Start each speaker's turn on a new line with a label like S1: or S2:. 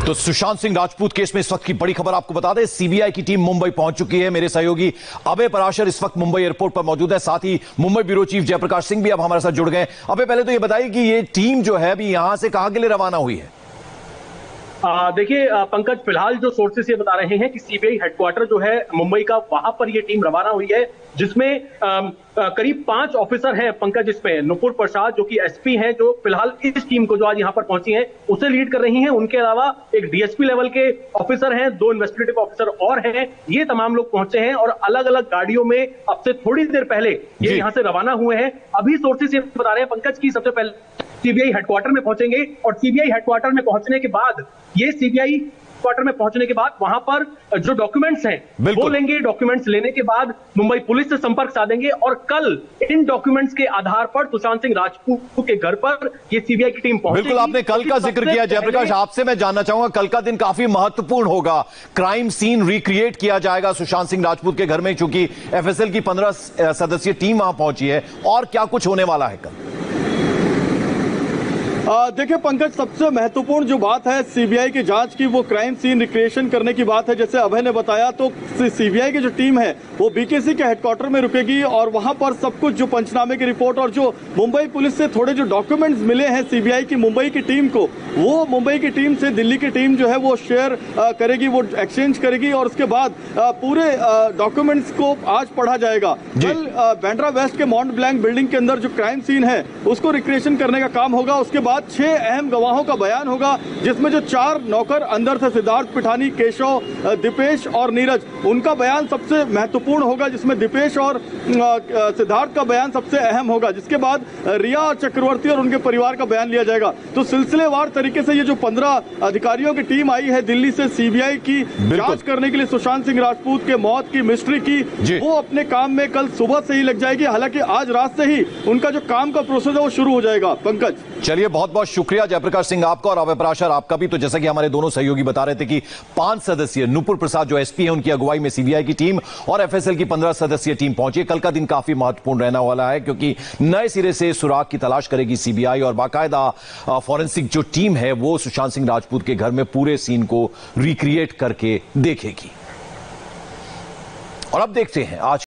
S1: तो सुशांत सिंह राजपूत केस में इस वक्त की बड़ी खबर आपको बता दें, सीबीआई की टीम मुंबई पहुंच चुकी है। मेरे सहयोगी अभय पराशर इस वक्त मुंबई एयरपोर्ट पर मौजूद है, साथ ही मुंबई ब्यूरो चीफ जयप्रकाश सिंह भी अब हमारे साथ जुड़ गए। अभय, पहले तो ये बताइए कि ये टीम जो है अभी यहां से कहां के लिए रवाना हुई है?
S2: देखिए पंकज, फिलहाल जो सोर्सेस ये बता रहे हैं कि सीबीआई हेडक्वार्टर जो है मुंबई का, वहां पर ये टीम रवाना हुई है, जिसमें करीब 5 ऑफिसर हैं पंकज। इसमें नुपुर प्रसाद जो कि एसपी हैं, जो फिलहाल इस टीम को जो आज यहां पर पहुंची हैं उसे लीड कर रही हैं। उनके अलावा एक डीएसपी लेवल के ऑफिसर हैं, 2 इन्वेस्टिगेटिव ऑफिसर और हैं। ये तमाम लोग पहुंचे हैं और अलग अलग गाड़ियों में अब से थोड़ी देर पहले ये यहां से रवाना हुए हैं। अभी सोर्सेस ये बता रहे हैं पंकज की सबसे पहले सीबीआई हेडक्वार्टर में पहुंचेंगे और सीबीआई हेडक्वार्टर में पहुंचने के बाद वहां पर जो डॉक्यूमेंट्स हैं वो लेंगे। डॉक्यूमेंट्स लेने के बाद मुंबई पुलिस से संपर्क साधेंगे और कल इन डॉक्यूमेंट्स के आधार पर सुशांत सिंह राजपूत के घर पर ये सीबीआई की टीम पहुंचेगी।
S1: बिल्कुल, आपने कल का जिक्र किया जयप्रकाश, आपसे मैं जानना चाहूंगा, कल का दिन काफी महत्वपूर्ण होगा। क्राइम सीन रिक्रिएट किया जाएगा सुशांत सिंह राजपूत के घर में, क्योंकि एफएसएल की 15 सदस्यीय टीम वहां पहुंची है। और क्या कुछ होने वाला है कल?
S3: देखिए पंकज, सबसे महत्वपूर्ण जो बात है सीबीआई की जांच की, वो क्राइम सीन रिक्रिएशन करने की बात है। जैसे अभय ने बताया, तो सीबीआई की जो टीम है वो बीकेसी के हेडक्वार्टर में रुकेगी और वहां पर सब कुछ, जो पंचनामे की रिपोर्ट और जो मुंबई पुलिस से थोड़े जो डॉक्यूमेंट्स मिले हैं सीबीआई की मुंबई की टीम को, वो मुंबई की टीम से दिल्ली की टीम जो है वो शेयर करेगी, वो एक्सचेंज करेगी और उसके बाद पूरे डॉक्यूमेंट्स को आज पढ़ा जाएगा। कल बांद्रा वेस्ट के माउंट ब्लैंक बिल्डिंग के अंदर जो क्राइम सीन है उसको रिक्रिएशन करने का काम होगा। उसके बाद 6 अहम गवाहों का बयान होगा, जिसमें जो 4 नौकर अंदर थे, सिद्धार्थ पिठानी, केशव, दीपेश और नीरज, उनका बयान सबसे महत्वपूर्ण होगा, जिसमें दीपेश और सिद्धार्थ का बयान सबसे अहम होगा। जिसके बाद रिया चक्रवर्ती और उनके परिवार का बयान लिया जाएगा। तो सिलसिलेवार तरीके से ये जो 15 अधिकारियों की टीम आई है दिल्ली से सीबीआई की जांच करने के लिए सुशांत सिंह राजपूत के मौत की मिस्ट्री की, वो अपने काम में कल सुबह से ही लग जाएगी। हालांकि आज रात से ही उनका जो काम का प्रोसेस है वो शुरू हो जाएगा। पंकज,
S1: चलिए, बहुत बहुत शुक्रिया जयप्रकाश सिंह आपका और अभय पराशर आपका भी। तो जैसा कि हमारे दोनों सहयोगी बता रहे थे कि 5 सदस्यीय नुपुर प्रसाद जो एसपी है, उनकी अगुवाई में सीबीआई की टीम और एफएसएल की 15 सदस्यीय टीम पहुंची। कल का दिन काफी महत्वपूर्ण रहने वाला है, क्योंकि नए सिरे से सुराग की तलाश करेगी सीबीआई और बाकायदा फॉरेंसिक जो टीम है वो सुशांत सिंह राजपूत के घर में पूरे सीन को रिक्रिएट करके देखेगी। और अब देखते हैं आज